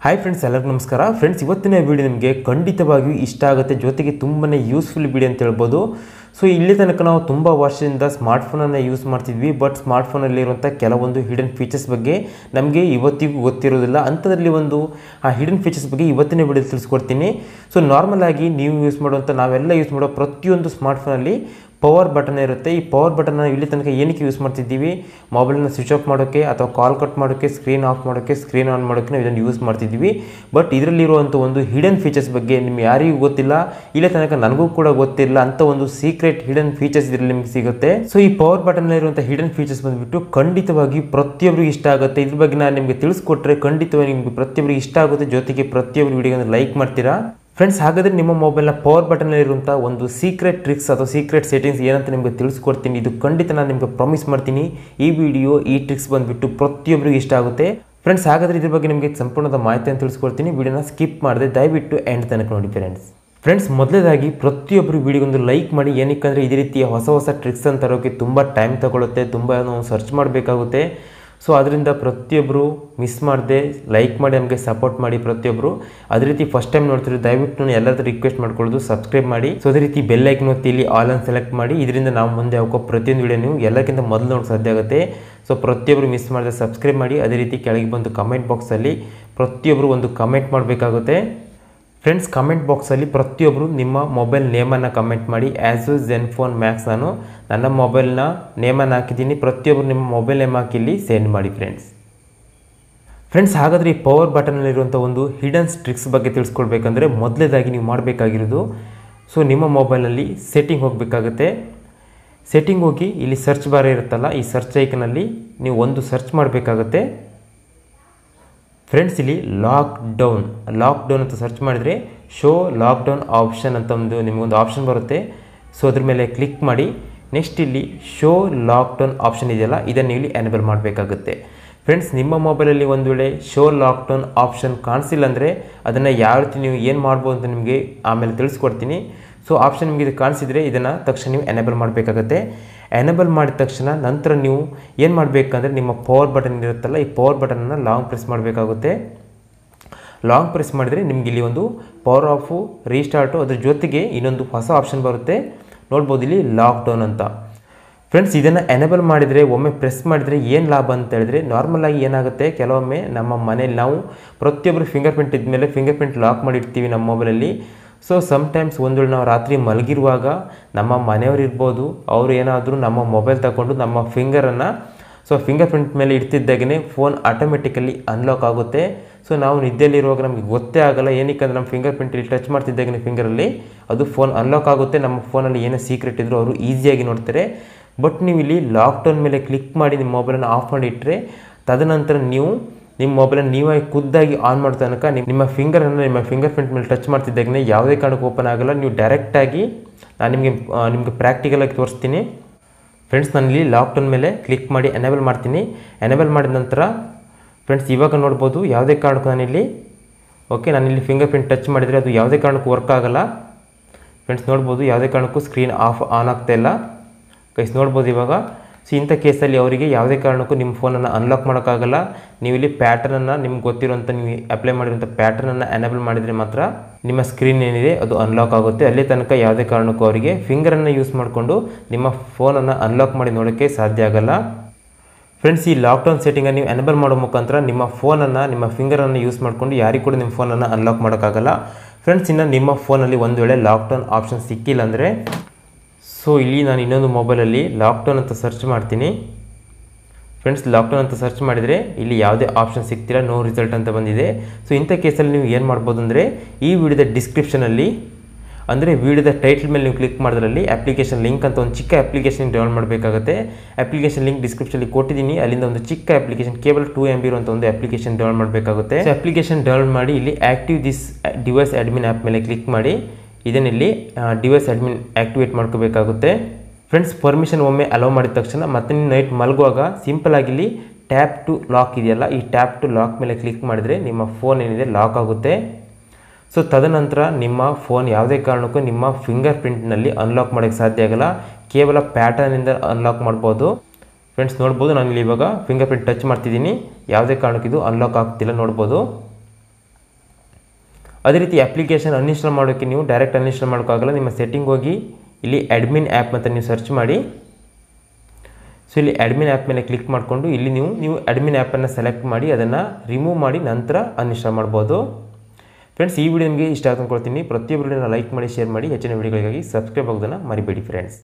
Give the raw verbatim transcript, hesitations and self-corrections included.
Hi friends, ಎಲ್ಲರಿಗೂ ನಮಸ್ಕಾರ. Friends, ಇವತ್ತಿನ ವಿಡಿಯೋ ನಿಮಗೆ ಖಂಡಿತವಾಗಿಯೂ ಇಷ್ಟ ಆಗುತ್ತೆ, ಜೊತೆಗೆ ತುಂಬಾ ಯೂಸ್ಫುಲ್ ವಿಡಿಯೋ ಅಂತ ಹೇಳ್ಬೋದು. ಸೊ ಇಲ್ಲಿ ತನಕ ನಾವು ತುಂಬ ವರ್ಷದಿಂದ ಸ್ಮಾರ್ಟ್ಫೋನನ್ನು ಯೂಸ್ ಮಾಡ್ತಿದ್ವಿ. ಬಟ್ ಸ್ಮಾರ್ಟ್ಫೋನಲ್ಲಿರುವಂಥ ಕೆಲವೊಂದು ಹಿಡನ್ ಫೀಚರ್ಸ್ ಬಗ್ಗೆ ನಮಗೆ ಇವತ್ತಿಗೂ ಗೊತ್ತಿರೋದಿಲ್ಲ. ಅಂಥದ್ರಲ್ಲಿ ಒಂದು ಆ ಹಿಡನ್ ಫೀಚರ್ಸ್ ಬಗ್ಗೆ ಇವತ್ತಿನ ವಿಡಿಯೋ ತಿಳಿಸ್ಕೊಡ್ತೀನಿ. ಸೊ ನಾರ್ಮಲ್ ಆಗಿ ನೀವು ಯೂಸ್ ಮಾಡುವಂಥ ನಾವೆಲ್ಲ ಯೂಸ್ ಮಾಡೋ ಪ್ರತಿಯೊಂದು ಸ್ಮಾರ್ಟ್ಫೋನಲ್ಲಿ ಪವರ್ ಬಟನ್ ಇರುತ್ತೆ. ಈ ಪವರ್ ಬಟನ್ ಇಲ್ಲಿ ತನಕ ಏನಕ್ಕೆ ಯೂಸ್ ಮಾಡ್ತಿದ್ದೀವಿ? ಮೊಬೈಲನ್ನು ಸ್ವಿಚ್ ಆಫ್ ಮಾಡೋಕ್ಕೆ, ಅಥವಾ ಕಾಲ್ ಕಟ್ ಮಾಡೋಕ್ಕೆ, ಸ್ಕ್ರೀನ್ ಆಫ್ ಮಾಡೋಕ್ಕೆ, ಸ್ಕ್ರೀನ್ ಆನ್ ಮಾಡೋಕ್ಕೆ ನಾವು ಇದನ್ನು ಯೂಸ್ ಮಾಡ್ತಿದ್ದೀವಿ. ಬಟ್ ಇದರಲ್ಲಿರುವಂಥ ಒಂದು ಹಿಡನ್ ಫೀಚರ್ಸ್ ಬಗ್ಗೆ ನಿಮ್ಗೆ ಯಾರಿಗೂ ಗೊತ್ತಿಲ್ಲ, ಇಲ್ಲೇ ತನಕ ನನಗೂ ಕೂಡ ಗೊತ್ತಿಲ್ಲ. ಅಂತ ಒಂದು ಸೀಕ್ರೆಟ್ ಹಿಡನ್ ಫೀಚರ್ಸ್ ಇದರಲ್ಲಿ ನಿಮ್ಗೆ ಸಿಗುತ್ತೆ. ಸೊ ಈ ಪವರ್ ಬಟನ್ ಇರುವಂಥ ಹಿಡನ್ ಫೀಚರ್ಸ್ ಬಂದುಬಿಟ್ಟು ಖಂಡಿತವಾಗಿ ಪ್ರತಿಯೊಬ್ಬರಿಗೂ ಇಷ್ಟ ಆಗುತ್ತೆ. ಇದ್ರ ಬಗ್ಗೆ ನಾನು ನಿಮಗೆ ತಿಳಿಸ್ಕೊಟ್ರೆ ಖಂಡಿತವಾಗಿ ನಿಮಗೆ ಪ್ರತಿಯೊಬ್ಬರಿಗೆ ಇಷ್ಟ ಆಗುತ್ತೆ, ಜೊತೆಗೆ ಪ್ರತಿಯೊಬ್ಬರು ವಿಡಿಯೋನ ಲೈಕ್ ಮಾಡ್ತೀರಾ. ಫ್ರೆಂಡ್ಸ್, ಹಾಗಾದರೆ ನಿಮ್ಮ ಮೊಬೈಲ್ನ ಪವರ್ ಬಟನ್ನಲ್ಲಿರುವಂಥ ಒಂದು ಸೀಕ್ರೆಟ್ ಟ್ರಿಕ್ಸ್ ಅಥವಾ ಸೀಕ್ರೆಟ್ ಸೆಟ್ಟಿಂಗ್ಸ್ ಏನಂತ ನಿಮಗೆ ತಿಳಿಸ್ಕೊಡ್ತೀನಿ. ಇದು ಖಂಡಿತ ನಾನು ನಿಮಗೆ ಪ್ರಾಮಿಸ್ ಮಾಡ್ತೀನಿ. ಈ ವಿಡಿಯೋ ಈ ಟ್ರಿಕ್ಸ್ ಬಂದುಬಿಟ್ಟು ಪ್ರತಿಯೊಬ್ಬರಿಗೂ ಇಷ್ಟ ಆಗುತ್ತೆ. ಫ್ರೆಂಡ್ಸ್, ಹಾಗಾದರೆ ಇದ್ರ ಬಗ್ಗೆ ನಿಮಗೆ ಸಂಪೂರ್ಣದ ಮಾಹಿತಿಯನ್ನು ತಿಳಿಸ್ಕೊಡ್ತೀನಿ. ವಿಡಿಯೋನ ಸ್ಕಿಪ್ ಮಾಡಿದೆ ದಯವಿಟ್ಟು ಎಂಡ್ ತನಕ ನೋಡಿ. ಫ್ರೆಂಡ್ಸ್ ಫ್ರೆಂಡ್ಸ್ ಮೊದಲೇದಾಗಿ ಪ್ರತಿಯೊಬ್ಬರು ವಿಡಿಯೋಗೊಂದು ಲೈಕ್ ಮಾಡಿ. ಏನಕ್ಕೆ ಇದೇ ರೀತಿಯ ಹೊಸ ಹೊಸ ಟ್ರಿಕ್ಸ್ ಅಂತ ತರೋಕ್ಕೆ ತುಂಬ ಟೈಮ್ ತಗೊಳುತ್ತೆ, ತುಂಬ ನಾವು ಸರ್ಚ್ ಮಾಡಬೇಕಾಗುತ್ತೆ. ಸೊ ಅದರಿಂದ ಪ್ರತಿಯೊಬ್ಬರು ಮಿಸ್ ಮಾಡದೆ ಲೈಕ್ ಮಾಡಿ, ನಮಗೆ ಸಪೋರ್ಟ್ ಮಾಡಿ ಪ್ರತಿಯೊಬ್ಬರು. ಅದೇ ರೀತಿ ಫಸ್ಟ್ ಟೈಮ್ ನೋಡ್ತಿರೋ ದಯವಿಟ್ಟು ನಾನು ಎಲ್ಲರೂ ರಿಕ್ವೆಸ್ಟ್ ಮಾಡ್ಕೊಳ್ಳೋದು ಸಬ್ಸ್ಕ್ರೈಬ್ ಮಾಡಿ. ಸೊ ಅದೇ ರೀತಿ ಬೆಲ್ ಐಕನ್ ಒತ್ತಿ ಇಲ್ಲಿ ಆಲ್ ಅನ್ನು ಸೆಲೆಕ್ಟ್ ಮಾಡಿ. ಇದರಿಂದ ನಾವು ಮುಂದೆ ಹಾಕೋ ಪ್ರತಿಯೊಂದು ವಿಡಿಯೋ ನೀವು ಎಲ್ಲಕ್ಕಿಂತ ಮೊದಲು ನೋಡಿ ಸಾಧ್ಯ ಆಗುತ್ತೆ. ಸೊ ಪ್ರತಿಯೊಬ್ಬರು ಮಿಸ್ ಮಾಡಿದ್ರೆ ಸಬ್ಸ್ಕ್ರೈಬ್ ಮಾಡಿ. ಅದೇ ರೀತಿ ಕೆಳಗೆ ಬಂದು ಕಮೆಂಟ್ ಬಾಕ್ಸಲ್ಲಿ ಪ್ರತಿಯೊಬ್ಬರು ಒಂದು ಕಮೆಂಟ್ ಮಾಡಬೇಕಾಗುತ್ತೆ. ಫ್ರೆಂಡ್ಸ್, ಕಮೆಂಟ್ ಬಾಕ್ಸಲ್ಲಿ ಪ್ರತಿಯೊಬ್ಬರು ನಿಮ್ಮ ಮೊಬೈಲ್ ನೇಮನ್ನು ಕಮೆಂಟ್ ಮಾಡಿ. ಆ್ಯಸ್ ಯು ಝೆನ್ಫೋನ್ ಮ್ಯಾಕ್ಸ್ ನಾನು ನನ್ನ ಮೊಬೈಲ್ನ ನೇಮನ್ನು ಹಾಕಿದ್ದೀನಿ. ಪ್ರತಿಯೊಬ್ಬರು ನಿಮ್ಮ ಮೊಬೈಲ್ ನೇಮ್ ಹಾಕಿ ಇಲ್ಲಿ ಸೆಂಡ್ ಮಾಡಿ. ಫ್ರೆಂಡ್ಸ್ ಫ್ರೆಂಡ್ಸ್ ಹಾಗಾದರೆ ಈ ಪವರ್ ಬಟನ್ನಲ್ಲಿರುವಂಥ ಒಂದು ಹಿಡನ್ ಟ್ರಿಕ್ಸ್ ಬಗ್ಗೆ ತಿಳಿಸ್ಕೊಡ್ಬೇಕಂದ್ರೆ ಮೊದಲೇದಾಗಿ ನೀವು ಮಾಡಬೇಕಾಗಿರೋದು, ಸೊ ನಿಮ್ಮ ಮೊಬೈಲಲ್ಲಿ ಸೆಟ್ಟಿಂಗ್ ಹೋಗಬೇಕಾಗುತ್ತೆ. ಸೆಟ್ಟಿಂಗ್ ಹೋಗಿ ಇಲ್ಲಿ ಸರ್ಚ್ ಬಾರ್ ಇರುತ್ತಲ್ಲ, ಈ ಸರ್ಚ್ ಐಕನಲ್ಲಿ ನೀವು ಒಂದು ಸರ್ಚ್ ಮಾಡಬೇಕಾಗುತ್ತೆ. ಫ್ರೆಂಡ್ಸ್, ಇಲ್ಲಿ ಲಾಕ್ ಡೌನ್ ಲಾಕ್ ಡೌನ್ ಅಂತ ಸರ್ಚ್ ಮಾಡಿದರೆ ಶೋ ಲಾಕ್ ಡೌನ್ ಆಪ್ಷನ್ ಅಂತ ಒಂದು ನಿಮಗೊಂದು ಆಪ್ಷನ್ ಬರುತ್ತೆ. ಸೊ ಅದ್ರ ಮೇಲೆ ಕ್ಲಿಕ್ ಮಾಡಿ. ನೆಕ್ಸ್ಟ್ ಇಲ್ಲಿ ಶೋ ಲಾಕ್ ಡೌನ್ ಆಪ್ಷನ್ ಇದೆಯಲ್ಲ, ಇದನ್ನು ಇಲ್ಲಿ ಎನೇಬಲ್ ಮಾಡಬೇಕಾಗುತ್ತೆ. ಫ್ರೆಂಡ್ಸ್, ನಿಮ್ಮ ಮೊಬೈಲಲ್ಲಿ ಒಂದು ವೇಳೆ ಶೋ ಲಾಕ್ ಡೌನ್ ಆಪ್ಷನ್ ಕಾಣಿಸಿಲ್ಲ ಅಂದರೆ ಅದನ್ನು ಯಾವ ರೀತಿ ನೀವು ಏನು ಮಾಡ್ಬೋದು ಅಂತ ನಿಮಗೆ ಆಮೇಲೆ ತಿಳಿಸ್ಕೊಡ್ತೀನಿ. ಸೊ ಆಪ್ಷನ್ ನಿಮಗೆ ಇದು ಕಾಣಿಸಿದರೆ ಇದನ್ನು ತಕ್ಷಣ ನೀವು ಎನೇಬಲ್ ಮಾಡಬೇಕಾಗುತ್ತೆ. ಎನೇಬಲ್ ಮಾಡಿದ ತಕ್ಷಣ ನಂತರ ನೀವು ಏನು ಮಾಡಬೇಕಂದ್ರೆ ನಿಮ್ಮ ಪವರ್ ಬಟನ್ ಇರುತ್ತಲ್ಲ, ಈ ಪವರ್ ಬಟನನ್ನು ಲಾಂಗ್ ಪ್ರೆಸ್ ಮಾಡಬೇಕಾಗುತ್ತೆ. ಲಾಂಗ್ ಪ್ರೆಸ್ ಮಾಡಿದರೆ ನಿಮ್ಗೆ ಇಲ್ಲಿ ಒಂದು ಪವರ್ ಆಫು, ರೀಸ್ಟಾರ್ಟು, ಅದ್ರ ಜೊತೆಗೆ ಇನ್ನೊಂದು ಹೊಸ ಆಪ್ಷನ್ ಬರುತ್ತೆ ನೋಡ್ಬೋದು ಇಲ್ಲಿ ಲಾಕ್ ಡೌನ್ ಅಂತ. ಫ್ರೆಂಡ್ಸ್, ಇದನ್ನು ಎನೇಬಲ್ ಮಾಡಿದರೆ ಒಮ್ಮೆ ಪ್ರೆಸ್ ಮಾಡಿದರೆ ಏನು ಲಾಭ ಅಂತ ಹೇಳಿದ್ರೆ, ನಾರ್ಮಲಾಗಿ ಏನಾಗುತ್ತೆ, ಕೆಲವೊಮ್ಮೆ ನಮ್ಮ ಮನೇಲಿ ನಾವು ಪ್ರತಿಯೊಬ್ಬರು ಫಿಂಗರ್ ಪ್ರಿಂಟ್ ಇದ್ಮೇಲೆ ಫಿಂಗರ್ ಪ್ರಿಂಟ್ ಲಾಕ್ ಮಾಡಿರ್ತೀವಿ ನಮ್ಮ ಮೊಬೈಲಲ್ಲಿ. ಸೊ ಸಮ್ಟೈಮ್ಸ್ ಒಂದು ವೇಳೆ ನಾವು ರಾತ್ರಿ ಮಲಗಿರುವಾಗ ನಮ್ಮ ಮನೆಯವರು ಇರ್ಬೋದು, ಅವರು ಏನಾದರೂ ನಮ್ಮ ಮೊಬೈಲ್ ತಗೊಂಡು ನಮ್ಮ ಫಿಂಗರನ್ನು ಸೊ ಫಿಂಗರ್ ಪ್ರಿಂಟ್ ಮೇಲೆ ಇಡ್ತಿದ್ದಾಗೇ ಫೋನ್ ಆಟೋಮೆಟಿಕಲಿ ಅನ್ಲಾಕ್ ಆಗುತ್ತೆ. ಸೊ ನಾವು ನಿದ್ದೆಯಲ್ಲಿರುವಾಗ ನಮಗೆ ಗೊತ್ತೇ ಆಗಲ್ಲ. ಏನಕ್ಕೆ ಅಂದರೆ ನಮ್ಮ ಫಿಂಗರ್ ಪ್ರಿಂಟ್ ಇಲ್ಲಿ ಟಚ್ ಮಾಡ್ತಿದ್ದಾಗೇ ಫಿಂಗರಲ್ಲಿ ಅದು ಫೋನ್ ಅನ್ಲಾಕ್ ಆಗುತ್ತೆ. ನಮ್ಮ ಫೋನಲ್ಲಿ ಏನೇ ಸೀಕ್ರೆಟ್ ಇದ್ದರೂ ಅವರು ಈಸಿಯಾಗಿ ನೋಡ್ತಾರೆ. ಬಟ್ ನೀವು ಇಲ್ಲಿ ಲಾಕ್ಡೌನ್ ಮೇಲೆ ಕ್ಲಿಕ್ ಮಾಡಿ ನಿಮ್ಮ ಮೊಬೈಲನ್ನು ಆಫ್ ಮಾಡಿಟ್ರೆ, ತದನಂತರ ನೀವು ನಿಮ್ಮ ಮೊಬೈಲನ್ನು ನೀವಾಗಿ ಖುದ್ದಾಗಿ ಆನ್ ಮಾಡೋ ತನಕ ನಿಮ್ಮ ಫಿಂಗರನ್ನು ನಿಮ್ಮ ಫಿಂಗರ್ ಪ್ರಿಂಟ್ ಮೇಲೆ ಟಚ್ ಮಾಡ್ತಿದ್ದಾಗೇ ಯಾವುದೇ ಕಾರಣಕ್ಕೂ ಓಪನ್ ಆಗೋಲ್ಲ. ನೀವು ಡೈರೆಕ್ಟಾಗಿ ನಾನು ನಿಮಗೆ ನಿಮಗೆ ಪ್ರಾಕ್ಟಿಕಲಾಗಿ ತೋರಿಸ್ತೀನಿ. ಫ್ರೆಂಡ್ಸ್, ನಾನು ಇಲ್ಲಿ ಲಾಕ್ಡೌನ್ ಮೇಲೆ ಕ್ಲಿಕ್ ಮಾಡಿ ಎನೇಬಲ್ ಮಾಡ್ತೀನಿ. ಎನೇಬಲ್ ಮಾಡಿದ ನಂತರ ಫ್ರೆಂಡ್ಸ್ ಇವಾಗ ನೋಡ್ಬೋದು ಯಾವುದೇ ಕಾರಣಕ್ಕೂ ನಾನಿಲ್ಲಿ ಓಕೆ ನಾನಿಲ್ಲಿ ಫಿಂಗರ್ ಪ್ರಿಂಟ್ ಟಚ್ ಮಾಡಿದರೆ ಅದು ಯಾವುದೇ ಕಾರಣಕ್ಕೂ ವರ್ಕ್ ಆಗೋಲ್ಲ. ಫ್ರೆಂಡ್ಸ್ ನೋಡ್ಬೋದು ಯಾವುದೇ ಕಾರಣಕ್ಕೂ ಸ್ಕ್ರೀನ್ ಆಫ್ ಆನ್ ಆಗ್ತಾ ಇಲ್ಲ. ಗೈಸ್ ನೋಡ್ಬೋದು ಇವಾಗ. ಸೊ ಇಂಥ ಕೇಸಲ್ಲಿ ಅವರಿಗೆ ಯಾವುದೇ ಕಾರಣಕ್ಕೂ ನಿಮ್ಮ ಫೋನನ್ನು ಅನ್ಲಾಕ್ ಮಾಡೋಕ್ಕಾಗಲ್ಲ. ನೀವು ಇಲ್ಲಿ ಪ್ಯಾಟರ್ನನ್ನು ನಿಮ್ಗೆ ಗೊತ್ತಿರೋಂಥ ನೀವು ಅಪ್ಲೈ ಮಾಡಿರೋಂಥ ಪ್ಯಾಟರ್ನನ್ನು ಎನೇಬಲ್ ಮಾಡಿದರೆ ಮಾತ್ರ ನಿಮ್ಮ ಸ್ಕ್ರೀನ್ ಏನಿದೆ ಅದು ಅನ್ಲಾಕ್ ಆಗುತ್ತೆ. ಅಲ್ಲಿ ತನಕ ಯಾವುದೇ ಕಾರಣಕ್ಕೂ ಅವರಿಗೆ ಫಿಂಗರನ್ನು ಯೂಸ್ ಮಾಡಿಕೊಂಡು ನಿಮ್ಮ ಫೋನನ್ನು ಅನ್ಲಾಕ್ ಮಾಡಿ ನೋಡೋಕ್ಕೆ ಸಾಧ್ಯ ಆಗಲ್ಲ. ಫ್ರೆಂಡ್ಸ್, ಈ ಲಾಕ್ಡೌನ್ ಸೆಟ್ಟಿಂಗನ್ನು ನೀವು ಎನೇಬಲ್ ಮಾಡೋ ಮುಖಾಂತರ ನಿಮ್ಮ ಫೋನನ್ನು ನಿಮ್ಮ ಫಿಂಗರನ್ನು ಯೂಸ್ ಮಾಡಿಕೊಂಡು ಯಾರಿಗೂ ಕೂಡ ನಿಮ್ಮ ಫೋನನ್ನು ಅನ್ಲಾಕ್ ಮಾಡೋಕ್ಕಾಗಲ್ಲ. ಫ್ರೆಂಡ್ಸ್, ಇನ್ನು ನಿಮ್ಮ ಫೋನಲ್ಲಿ ಒಂದು ವೇಳೆ ಲಾಕ್ಡೌನ್ ಆಪ್ಷನ್ ಸಿಕ್ಕಿಲ್ಲ ಅಂದರೆ, ಸೊ ಇಲ್ಲಿ ನಾನು ಇನ್ನೊಂದು ಮೊಬೈಲಲ್ಲಿ ಲಾಕ್ಡೌನ್ ಅಂತ ಸರ್ಚ್ ಮಾಡ್ತೀನಿ. ಫ್ರೆಂಡ್ಸ್, ಲಾಕ್ಡೌನ್ ಅಂತ ಸರ್ಚ್ ಮಾಡಿದರೆ ಇಲ್ಲಿ ಯಾವುದೇ ಆಪ್ಷನ್ ಸಿಗ್ತಿಲ್ಲ, ನೋ ರಿಸಲ್ಟ್ ಅಂತ ಬಂದಿದೆ. ಸೊ ಇಂಥ ಕೇಸಲ್ಲಿ ನೀವು ಏನು ಮಾಡ್ಬೋದು ಅಂದರೆ, ಈ ವಿಡಿಯೋದ ಡಿಸ್ಕ್ರಿಪ್ಷನಲ್ಲಿ ಅಂದರೆ ವಿಡಿಯೋದ ಟೈಟಲ್ ಮೇಲೆ ನೀವು ಕ್ಲಿಕ್ ಮಾಡಿದ್ರಲ್ಲಿ ಅಪ್ಲಿಕೇಶನ್ ಲಿಂಕ್ ಅಂತ ಒಂದು ಚಿಕ್ಕ ಅಪ್ಲಿಕೇಶನ್ ಡೌನ್ಲೋಡ್ ಮಾಡಬೇಕಾಗುತ್ತೆ. ಅಪ್ಲಿಕೇಶನ್ ಲಿಂಕ್ ಡಿಸ್ಕ್ರಿಪ್ಷನಲ್ಲಿ ಕೊಟ್ಟಿದ್ದೀನಿ. ಅಲ್ಲಿಂದ ಒಂದು ಚಿಕ್ಕ ಅಪ್ಲಿಕೇಶನ್ ಕೇವಲ ಟೂ ಎಮ್ ಬಿ ಇರುವಂಥ ಒಂದು ಅಪ್ಲಿಕೇಶನ್ ಡೌನ್ಲೋಡ್ ಮಾಡಬೇಕಾಗುತ್ತೆ. ಸೊ ಅಪ್ಲಿಕೇಶನ್ ಡೌನ್ಲೋಡ್ ಮಾಡಿ ಇಲ್ಲಿ active this device admin app ಮೇಲೆ ಕ್ಲಿಕ್ ಮಾಡಿ ಇದನ್ನಿಲ್ಲಿ ಡಿವೈಸ್ ಅಡ್ಮಿನ್ ಆ್ಯಕ್ಟಿವೇಟ್ ಮಾಡ್ಕೋಬೇಕಾಗುತ್ತೆ. ಫ್ರೆಂಡ್ಸ್, ಪರ್ಮಿಷನ್ ಒಮ್ಮೆ ಅಲೋ ಮಾಡಿದ ತಕ್ಷಣ ಮತ್ತೆ ನೀವು ನೈಟ್ ಮಲಗುವಾಗ ಸಿಂಪಲ್ ಆಗಿ ಇಲ್ಲಿ ಟ್ಯಾಪ್ ಟು ಲಾಕ್ ಇದೆಯಲ್ಲ, ಈ ಟ್ಯಾಪ್ ಟು ಲಾಕ್ ಮೇಲೆ ಕ್ಲಿಕ್ ಮಾಡಿದರೆ ನಿಮ್ಮ ಫೋನ್ ಏನಿದೆ ಲಾಕ್ ಆಗುತ್ತೆ. ಸೊ ತದನಂತರ ನಿಮ್ಮ ಫೋನ್ ಯಾವುದೇ ಕಾರಣಕ್ಕೂ ನಿಮ್ಮ ಫಿಂಗರ್ ಪ್ರಿಂಟ್ನಲ್ಲಿ ಅನ್ಲಾಕ್ ಮಾಡೋಕ್ಕೆ ಸಾಧ್ಯ ಆಗಲ್ಲ. ಕೇವಲ ಪ್ಯಾಟರ್ನಿಂದ ಅನ್ಲಾಕ್ ಮಾಡ್ಬೋದು. ಫ್ರೆಂಡ್ಸ್ ನೋಡ್ಬೋದು, ನಾನು ಇಲ್ಲಿ ಇವಾಗ ಫಿಂಗರ್ ಪ್ರಿಂಟ್ ಟಚ್ ಮಾಡ್ತಿದ್ದೀನಿ, ಯಾವುದೇ ಕಾರಣಕ್ಕೆ ಇದು ಅನ್ಲಾಕ್ ಆಗ್ತಿಲ್ಲ ನೋಡ್ಬೋದು. ಅದೇ ರೀತಿ ಅಪ್ಲಿಕೇಶನ್ ಅನ್ಇನ್ಸ್ಟಾಲ್ ಮಾಡೋಕ್ಕೆ ನೀವು ಡೈರೆಕ್ಟ್ ಅನ್ಇನ್ಸ್ಟಾಲ್ ಮಾಡೋಕ್ಕಾಗಲ್ಲ. ನಿಮ್ಮ ಸೆಟ್ಟಿಂಗ್ ಹೋಗಿ ಇಲ್ಲಿ ಅಡ್ಮಿನ್ ಆ್ಯಪ್ ಅಂತ ನೀವು ಸರ್ಚ್ ಮಾಡಿ. ಸೊ ಇಲ್ಲಿ ಅಡ್ಮಿನ್ ಆ್ಯಪ್ ಮೇಲೆ ಕ್ಲಿಕ್ ಮಾಡಿಕೊಂಡು ಇಲ್ಲಿ ನೀವು ನೀವು ಅಡ್ಮಿನ್ ಆ್ಯಪನ್ನು ಸೆಲೆಕ್ಟ್ ಮಾಡಿ ಅದನ್ನು ರಿಮೂವ್ ಮಾಡಿ ನಂತರ ಅನ್ಇನ್ಸ್ಟಾಲ್ ಮಾಡ್ಬೋದು. ಫ್ರೆಂಡ್ಸ್, ಈ ವಿಡಿಯೋ ನಿಮಗೆ ಇಷ್ಟ ಆಗ್ತಾ ಅಂದ್ಕೊಳ್ತೀನಿ. ಪ್ರತಿಯೊಬ್ಬರು ಲೈಕ್ ಮಾಡಿ, ಶೇರ್ ಮಾಡಿ. ಹೆಚ್ಚಿನ ವಿಡಿಯೋಗಳಿಗಾಗಿ ಸಬ್ಸ್ಕ್ರೈಬ್ ಆಗೋದನ್ನು ಮರಿಬೇಡಿ ಫ್ರೆಂಡ್ಸ್.